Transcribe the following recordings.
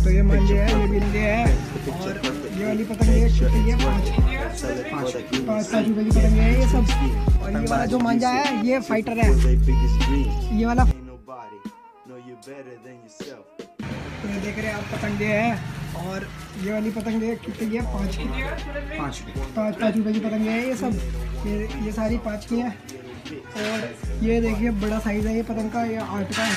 तो ये मांझे है, ये बिल्ले है। और ये वाली पतंग है, ये 5 रुपए की पतंग है ये सब। और ये वाला जो मांझा है ये फाइटर है, ये वाला। तो ये देख रहे हैं आप पतंगे हैं। और ये वाली पतंग है कितनी है, 5 रुपए की पतंगे है ये सब। ये सारी 5 की हैं। और ये देखिए बड़ा साइज़ है ये पतंग का, ये 8 का है।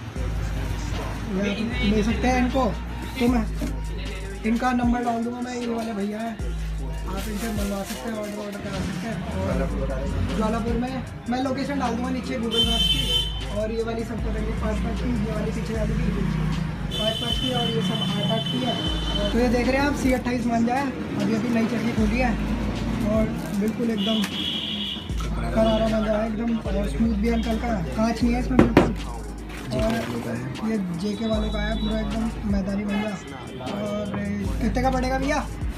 ले सकते हैं इनको, तो मैं इनका नंबर डाल दूँगा मैं, ये वाले भैया हैं, आप इनसे मंगवा सकते हैं, ऑर्डर करा सकते हैं। और ज्वालापुर में मैं लोकेशन डाल दूँगा नीचे गूगल मैप्स की। और ये वाली सब पतंगे 5 की, ये वाली पीछे वाली भी 5 की, और ये सब 8 की है। तो ये देख रहे हैं आप C28 मांझा है, अभी नई चटनी खोली है। और बिल्कुल एकदम करारा मांझा है एकदम, और स्मूथ भी हल्का हल्का, कांच नहीं है इसमें बिल्कुल। और ये JK वालों का है पूरा एकदम मैदानी मांझा। और कितने का पड़ेगा भैया?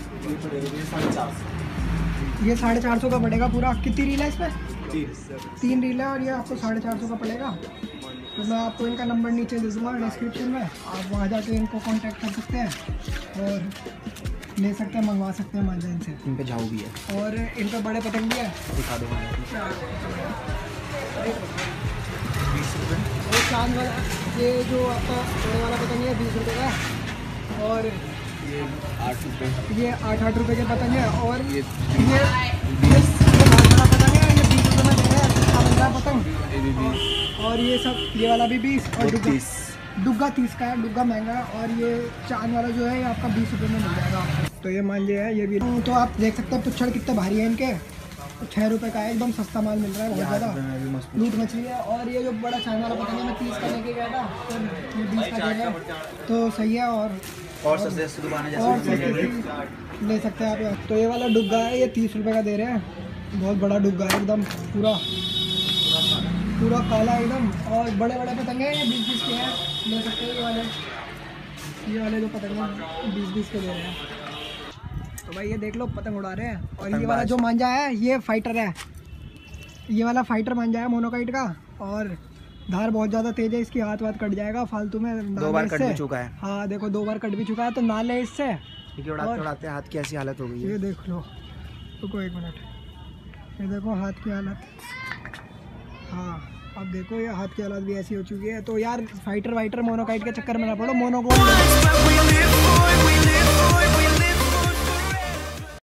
ये 450 का पड़ेगा पूरा। कितनी रील है इसमें? 3 रील है, और ये आपको 450 का पड़ेगा। तो मैं आपको इनका नंबर नीचे दे दूँगा डिस्क्रिप्शन में, आप वहाँ जाके इनको कांटेक्ट कर सकते हैं और ले सकते हैं, मंगवा सकते हैं मांझा इनसे। इन पे झाऊ भी है और इन पे बड़े पतंग भी है, दिखा दो। और चांद वाला ये जो आपका बड़े वाला पतंग है 20 रुपये का। और ये 8 रुपये, ये 8 रुपये के पतंग है। और ये बहुत बड़ा पतंग है, ये 20 रुपये में दे रहे हैं पतंग। और ये सब, ये वाला भी 20, और डुग्गा 30 का है, डुग्गा महंगा है। और ये चांद वाला जो है ये आपका 20 रुपये में मिल जाएगा। तो ये मांझे है, ये भी। तो आप देख सकते हैं पुच्छड़ कितने भारी है इनके, 6 रुपये का है, एकदम सस्ता माल मिल रहा है, बहुत ज़्यादा लूट मछली है। और ये जो बड़ा चांद वाला पतंग है मैं 30 का लेके गया था, तो ये 20 का दे रहे हैं, तो सही है। और सस्ते दुकानें ले सकते हैं आप यहाँ। तो ये वाला डुग्गा है, ये 30 रुपये का दे रहे हैं, बहुत बड़ा डुग्गा है एकदम, पूरा काला एकदम। और बड़े बड़े पतंगे हैं, ये 20 के हैं, ले सकते हैं। ये वाले जो पतंगे हैं 20 के दे रहे हैं। तो भाई ये देख लो पतंग उड़ा रहे हैं। और ये वाला जो मांझा है ये फाइटर है, ये वाला फाइटर मांझा है मोनोकाइट का। और धार बहुत ज़्यादा तेज है इसकी, हाथ कट जाएगा फालतू में। 2 बार कट भी चुका है। हाँ देखो 2 बार कट भी चुका है, तो ना ले इससे। उड़ाते हाथ की ऐसी हालत हो गई है। ये देख लो, रुको 1 मिनट, ये देखो हाथ की हालत। हाँ अब देखो ये हाथ की हालत भी ऐसी हो चुकी है। तो यार फाइटर मोनोकाइट के चक्कर में ना पड़ो, मोनोगोल्ड